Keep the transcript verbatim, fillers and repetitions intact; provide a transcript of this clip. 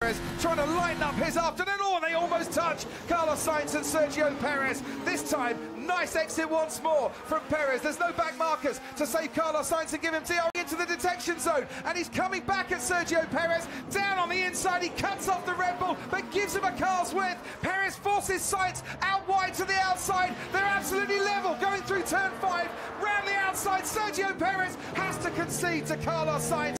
Perez trying to lighten up his afternoon. Oh, they almost touch Carlos Sainz and Sergio Perez. This time, nice exit once more from Perez. There's no back markers to save Carlos Sainz and give him T O into the detection zone. And he's coming back at Sergio Perez. Down on the inside, he cuts off the Red Bull, but gives him a car's width. Perez forces Sainz out wide to the outside. They're absolutely level going through turn five. Round the outside, Sergio Perez has to concede to Carlos Sainz.